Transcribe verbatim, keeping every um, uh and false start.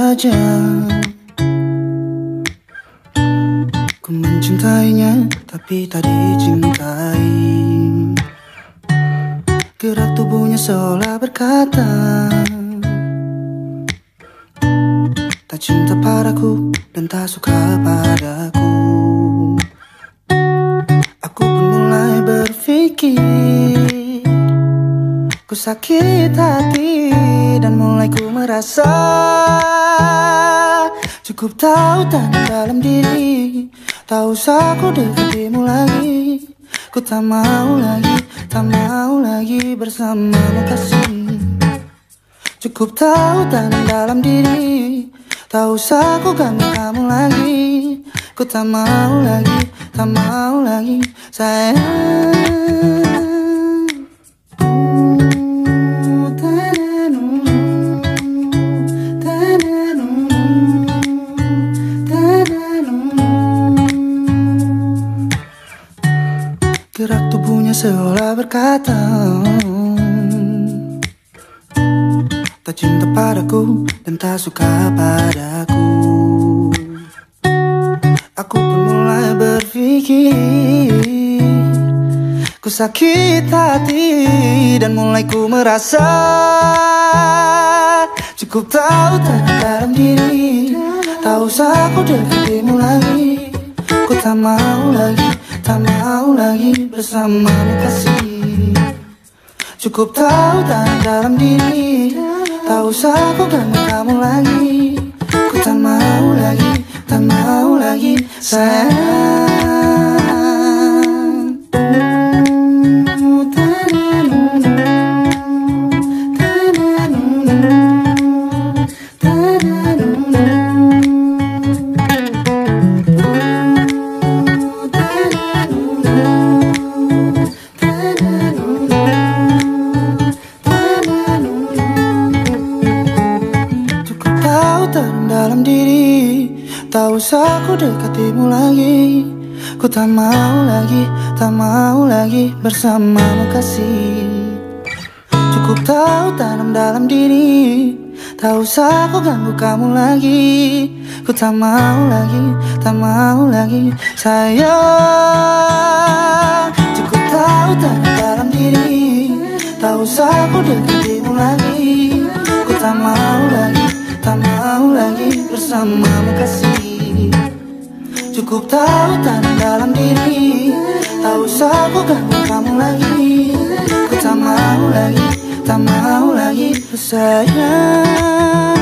saja ku mencintainya, tapi tak dicintai. Gerak tubuhnya seolah berkata tak cinta padaku dan tak suka padaku. Aku pun mulai berpikir, ku sakit hati dan mulai ku merasa cukup tahu tanda dalam diri. Tak usah ku dekatimu lagi, ku tak mau lagi, tak mau lagi bersamamu kasih. Cukup tahu tanda dalam diri, tak usah ku ganggu kamu lagi, ku tak mau lagi, tak mau lagi sayang. Gerak tubuhnya seolah berkata tak cinta padaku dan tak suka padaku. Aku pun mulai berpikir, ku sakit hati dan mulai ku merasa cukup tahu tanda dalam diri. Tak usah ku dekatimu lagi, ku tak mau lagi, tak mau lagi bersamamu kasih. Cukup tahu tanda dalam diri, tak usah ku ganggu kamu lagi, ku tak mau lagi, tak mau lagi sayang. Dalam diri, tak usah ku dekatimu lagi, ku tak mau lagi, tak mau lagi bersamamu kasih. Cukup tahu tanam dalam diri, tak usah ku ganggu kamu lagi, ku tak mau lagi, tak mau lagi sayang. Cukup tahu tanam dalam diri, tak usah ku dekatimu lagi, ku tak mau lagi, tak mau lagi bersamamu kasih. Cukup tahu tanda dalam diri, tak usah ku ganggu kamu lagi, ku tak mau lagi, tak mau lagi sayang.